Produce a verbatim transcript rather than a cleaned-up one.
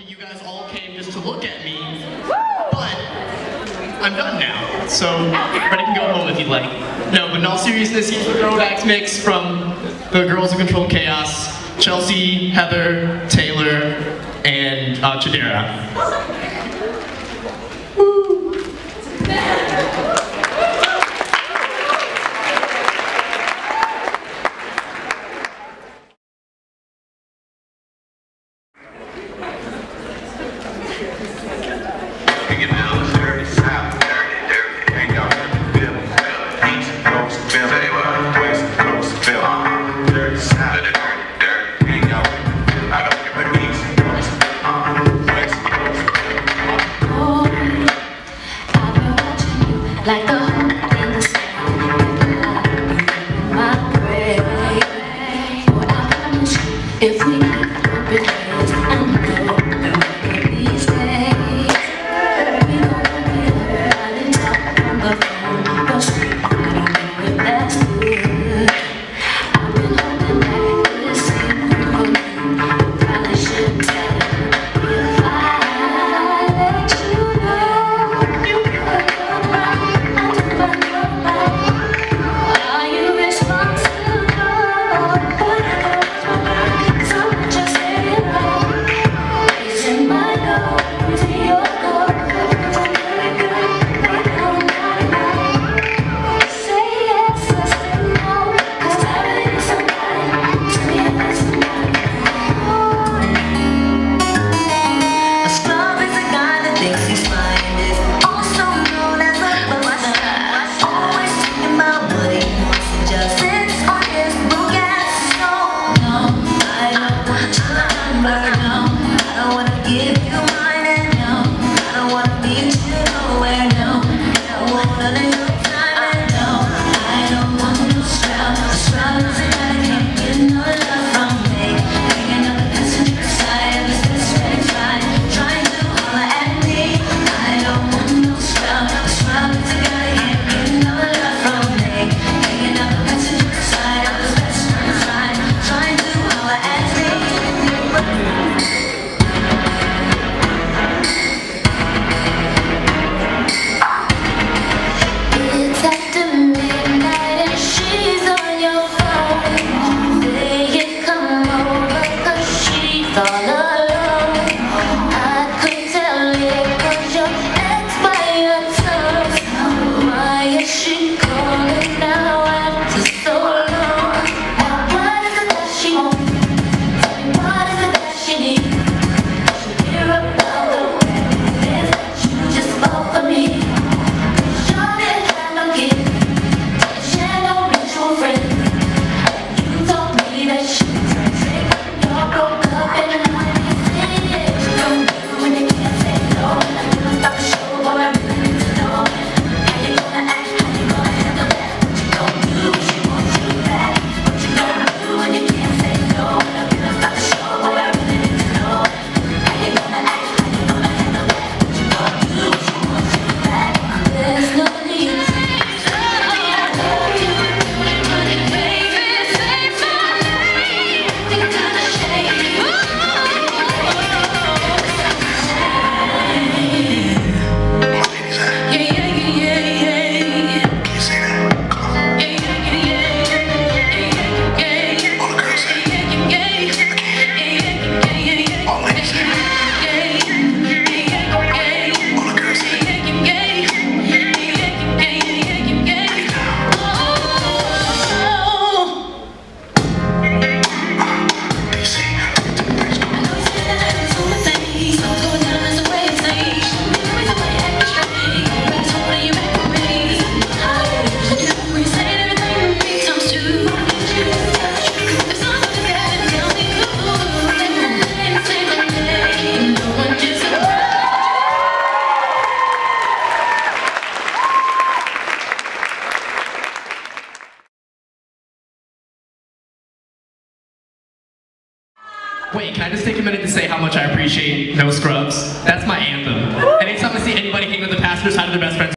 you guys all came just to look at me, but I'm done now. So, everybody can go home if you'd like. No, but in all seriousness, here's the Throwback mix from the girls who control chaos: Chelsea, Heather, Taylor, and uh, Chidera. Like the hope in the sky, my prayer. For I promise you, if we keep open ways and go through these days, we gon' get up and talk on the phone. But see, I don't know if that's good. I've been holding back this secret from you. Probably should tell you if I let you know. You could come back. Are you responsible for the so just say it right. Raising my nose to your door. Say yes or say no, 'cause I really need somebody to me and somebody. A scrub is a guy that thinks he's fine, is also known as a buster. Always thinking about what he wants and just sits on his broke ass. So, no, I don't want your number, no. I don't wanna give you mine, and no, I don't wanna meet you nowhere, no. I don't want none of your time, and no, I don't want no scrub. Scrubs and I can't get no love from me. Hanging on the passenger side of his best friend's ride, trying to holler at me. I don't want no scrub. Scrub is a guy that can't get no love from me. Hanging on the passenger side of his best friend's ride, trying to holler at me. It's after midnight and she's on your phone. Say it, come over, 'cause she's all alone. I could tell it was your ex by your tongue. Why is she calling now after so long? Now what is it that she wants? Tell me what is it that she needs? I should hear about the way it is that you just fall for me. 'Cause y'all didn't have no kids, she had no mutual friends. You told me that she was a trick, y'all broke up and now you see it. You don't do when you can't say no, and I'm gonna stop the show, boy, I really need to know. How you gonna act, how you gonna handle that? What you gonna do when she wants you back? What you gonna do when you can't say no, and I'm gonna stop the show, boy, I really need to know. How you gonna act, how you gonna handle that? What you gonna do when she wants you back? There's no need to Wait, can I just take a minute to say how much I appreciate No Scrubs? That's my anthem. Anytime I see anybody hanging with the passenger side of their best friends